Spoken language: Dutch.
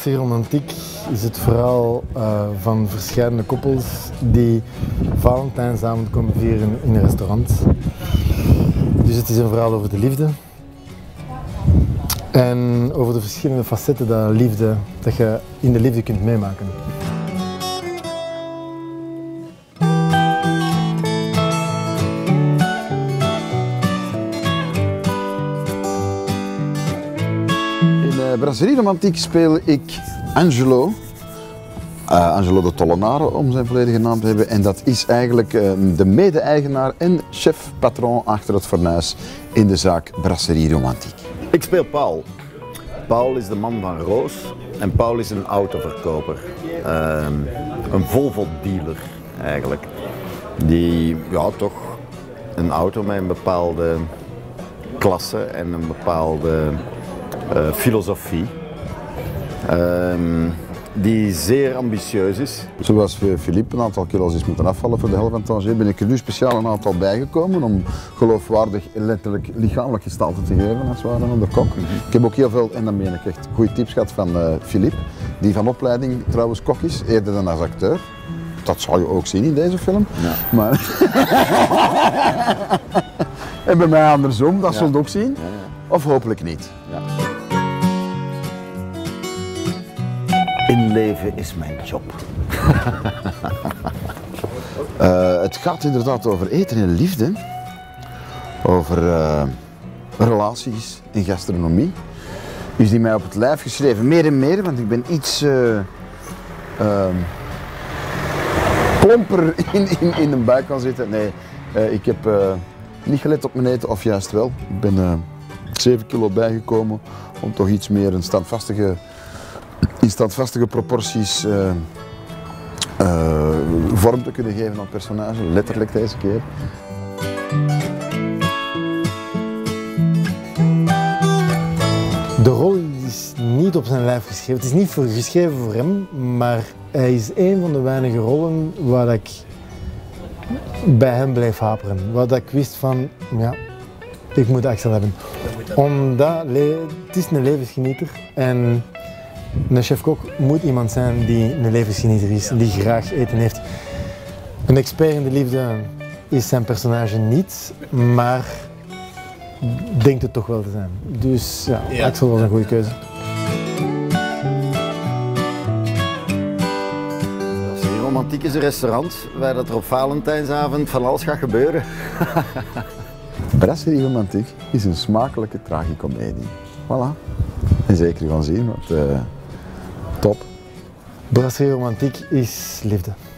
Brasserie Romantiek is het verhaal van verschillende koppels die Valentijnsavond komen vieren in een restaurant. Dus het is een verhaal over de liefde. En over de verschillende facetten dat je in de liefde kunt meemaken. In Brasserie Romantiek speel ik Angelo. Angelo de Tollenare, om zijn volledige naam te hebben. En dat is eigenlijk de mede-eigenaar en chef-patron achter het fornuis in de zaak Brasserie Romantiek. Ik speel Paul. Paul is de man van Roos en Paul is een autoverkoper. Een Volvo-dealer eigenlijk. Die toch een auto met een bepaalde klasse en een bepaalde filosofie. Die zeer ambitieus is. Zoals Philippe een aantal kilo's is moeten afvallen voor de helft van Tanger, ben ik er nu speciaal een aantal bijgekomen om geloofwaardig, letterlijk lichamelijk gestalte te geven als het ware aan de kok. Ik heb ook heel veel, en dan meen ik echt, goede tips gehad van Philippe, die van opleiding trouwens kok is, eerder dan als acteur. Dat zal je ook zien in deze film. Ja. Maar en bij mij andersom, dat zult je ook zien. Ja. Of hopelijk niet. Ja. Inleven is mijn job. Het gaat inderdaad over eten en liefde, over relaties en gastronomie. Is die mij op het lijf geschreven, meer en meer, want ik ben iets plomper in de buik gaan zitten. Nee, ik heb niet gelet op mijn eten, of juist wel. Ik ben 7 kilo bijgekomen om toch iets meer een standvastige proporties vorm te kunnen geven aan het personage, letterlijk deze keer. De rol is niet op zijn lijf geschreven. Het is niet geschreven voor hem, maar hij is een van de weinige rollen waar ik bij hem bleef haperen. Waar ik wist van, ja, ik moet Axel hebben. Omdat het is een levensgenieter en een chef-kok moet iemand zijn die een levensgenieter is, die graag eten heeft. Een expert in de liefde is zijn personage niet, maar denkt het toch wel te zijn. Dus ja, Axel was een goede keuze. Brasserie Romantiek is een restaurant waar dat er op Valentijnsavond van alles gaat gebeuren. Brasserie Romantiek is een smakelijke tragicomedie. Voilà. En zeker gaan zien, want top. Brasserie Romantiek is liefde.